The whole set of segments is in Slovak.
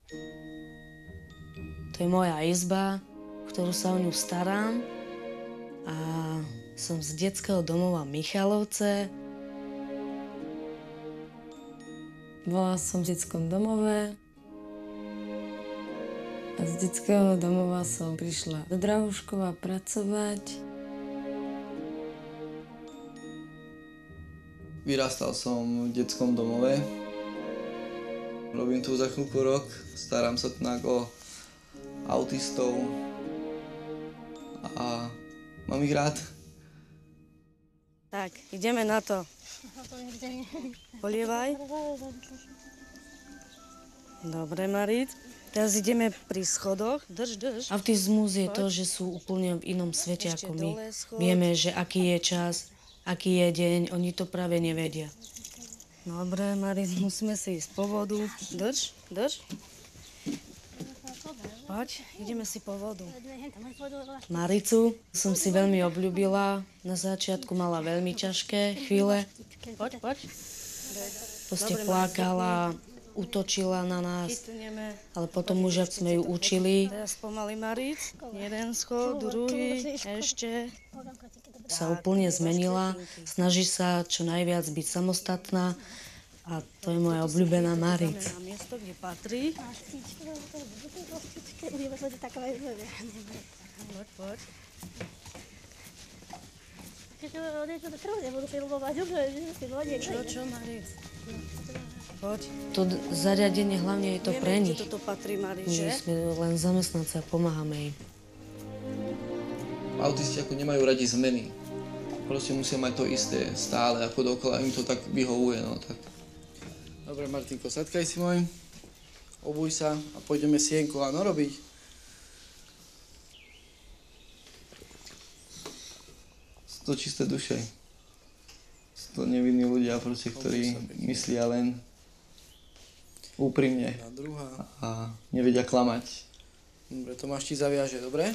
To je moja izba, ktorú sa o ňu starám. A som z detského domova Michalovce. Bola som v detskom domove. A z detského domova som prišla do Drahuškova pracovať. Vyrastal som v detskom domove. Robím tu za chvíľku rok. Starám sa o autistov a mám ich rád. Tak, ideme na to. Polievaj. Dobre, Marit. Teraz ideme pri schodoch. Drž. Autizmus je to, že sú úplne v inom svete ako my. Vieme, že aký je čas, aký je deň, oni to práve nevedia. Dobre, Marit, musíme si ísť po vodu. Drž. Poď, ideme si po vodu. Maricu som si veľmi obľúbila. Na začiatku mala veľmi ťažké chvíle. Poď. Proste plakala, útočila na nás. Ale potom už, ak sme ju učili. Teraz pomaly, Maric. Jeden schod, druhý, ešte. Sa úplne zmenila. Snaží sa čo najviac byť samostatná. A to je moja obľúbená Maric. Na miesto, kde patrí. Poď. Čo, Maric? Poď. To zariadenie hlavne je to pre nich. Toto patrí, Maric, že? My sme len zamestnanci a pomáhame im. Autisti ako nemajú radi zmeny. Proste musia mať to isté stále, ako dokola im to tak vyhovuje, no tak. Dobre, Martinko, sadkaj si môj, obuj sa a pôjdeme sienko, áno, robiť. Sú to čisté duše. Sú to nevinní ľudia, proste, ktorí myslia len úprimne a nevedia klamať. Dobre, Tomáš ti zaviaže, dobre?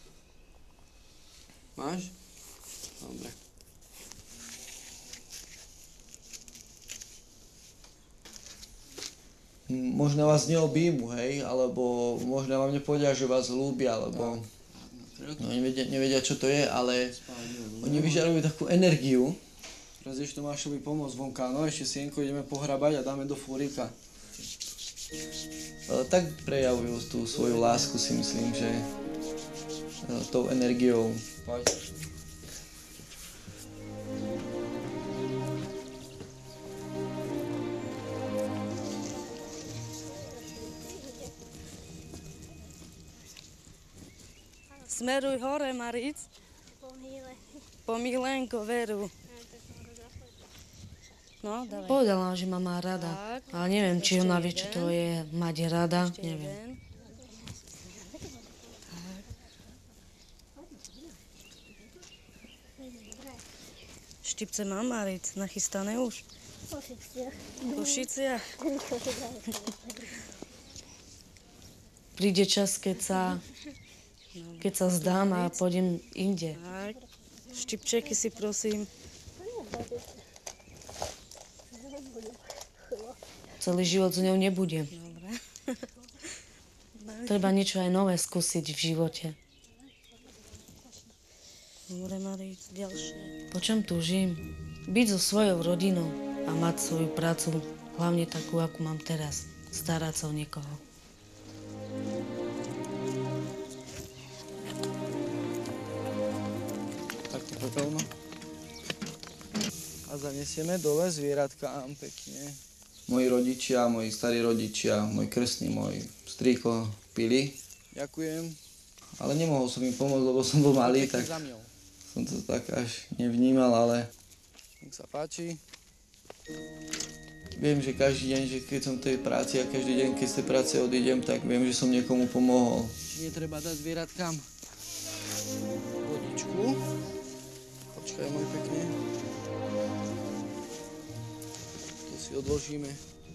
Máš? Dobre. Možno vás neobjímu, hej, alebo možno vám nepovedia, že vás ľúbia, alebo no, nevedia, čo to je, ale oni vyžarujú takú energiu. Teraz ešte Tomášovi pomôcť vonka, no ešte sienko ideme pohrabať a dáme do fúrika. Tak prejavujú tú svoju lásku, si myslím, že tou energiou. Poď. Smeruj hore, Maric. Po Milenko, veru. No, dávaj. Povedala, že ma má rada. Tak, ale neviem, či ona vie, čo to je mať rada. Neviem. Štipce mám, Maric, nachystané už? V Košiciach. Príde čas, keď sa zdám a pôjdem inde. Tak, štipčeky si prosím. Celý život s ňou nebudem. Dobre. Treba niečo aj nové skúsiť v živote. Dobre, Maric, ďalšie. Po čom túžim? Byť so svojou rodinou a mať svoju prácu, hlavne takú, akú mám teraz. Starať sa o niekoho. Pepelno. A zanesieme dole zvieratkám pekne. Moji rodičia, moji starí rodičia, môj krstný, môj strýko pili. Ďakujem. Ale nemohol som im pomôcť, lebo som bol malý, tak som to tak až nevnímal, ale nech sa páči. Viem, že každý deň, že keď som v tej práci a každý deň, keď z tej práce odídem, tak viem, že som niekomu pomohol. Či netreba dať zvieratkám vodičku. Počkaj, môj pekne. To si odložíme.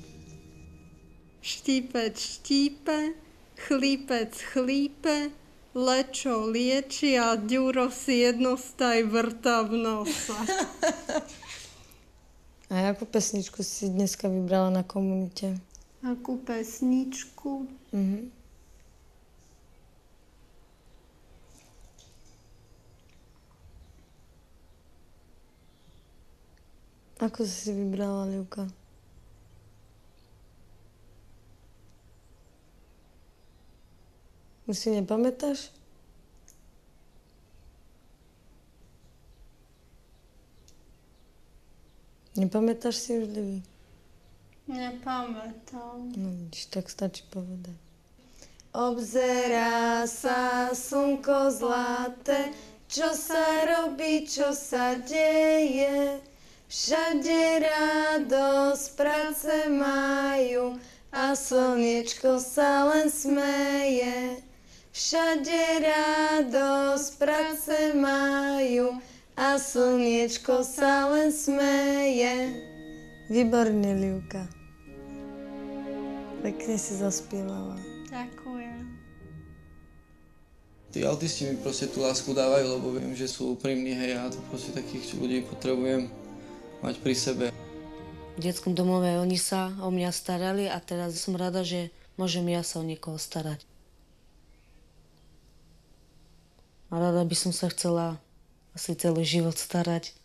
Štípec štípe, chlípec chlípe, lečo lieči a ďuro si jednostaj vrta v nose. A jakú pesničku si dneska vybrala na komunite? Akú pesničku? Ako si vybrala, Ľuka? Už si nepamätáš? Nepamätáš si už, Livi? Nepamätám. No vidíš, tak stačí povedať. Obzerá sa slnko zlaté, čo sa robí, čo sa deje. Všade radosť, práce majú a slniečko sa len smeje. Všade radosť, práce majú a slniečko sa len smeje. Výborne, Livka. Pekne si zaspievala. Ďakujem. Tí autisti mi proste tú lásku dávajú, lebo viem, že sú úprimní, hej, a to proste takých ľudí potrebujem mať pri sebe. V detskom domove oni sa o mňa starali a teraz som rada, že môžem ja sa o niekoho starať. A rada by som sa chcela asi celý život starať.